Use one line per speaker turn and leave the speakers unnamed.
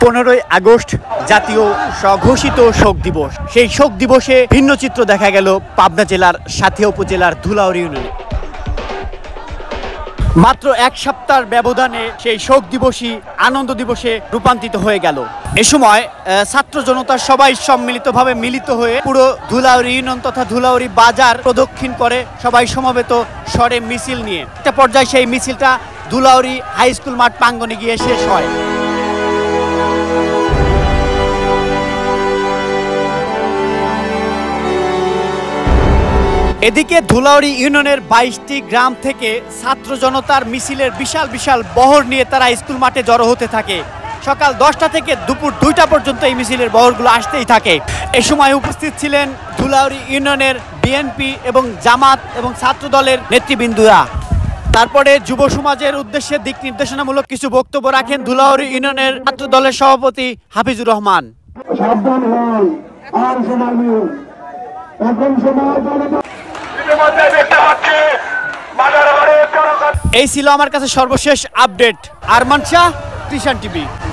15ই August জাতীয় স্বঘোষিত শোক দিবস। সেই শোক দিবসে ভিন্ন চিত্র দেখা গেল পাবনা জেলার সাঁথিয়া উপজেলার ধুলাউড়ি ইউনিয়নে। মাত্র এক সপ্তাহের ব্যবধানে সেই শোক দিবসই আনন্দ দিবসে রূপান্তরিত হয়ে গেল। এ সময় ছাত্র জনতা সবাই সম্মিলিতভাবে মিলিত হয়ে পুরো ধুলাউড়ি ইউনিয়ন তথা ধুলাউড়ি বাজার প্রদক্ষিণ করে সবাই সমবেত স্বরে মিছিল নিয়ে একটা পর্যায়ে সেই মিছিলটা ধুলাউড়ি হাই স্কুল মাঠ প্রাঙ্গণে গিয়ে শেষ হয়। এদিকে ধুলাউড়ি ইউনিয়নের 22টি গ্রাম থেকে ছাত্র জনতার মিছিলের বিশাল বিশাল বহর নিয়ে তারা স্কুল মাঠে জড়ো হতে থাকে। সকাল 10টা থেকে দুপুর 2টা পর্যন্ত এই মিছিলের বহরগুলো আসতেই থাকে। এ সময় উপস্থিত ছিলেন ধুলাউড়ি ইউনিয়নের বিএনপি এবং জামাত এবং ছাত্র দলের নেতৃবৃন্দরা। তারপরে যুব সমাজের উদ্দেশ্যে দিক নির্দেশনামূলক কিছু বক্তব্য রাখেন ধুলাউড়ি ইউনিয়নের ছাত্র দলের সভাপতি হাফিজুর রহমান। এই ছিল আমার কাছে সর্বশেষ আপডেট। আরমান শাহ, কৃষাণ টিভি।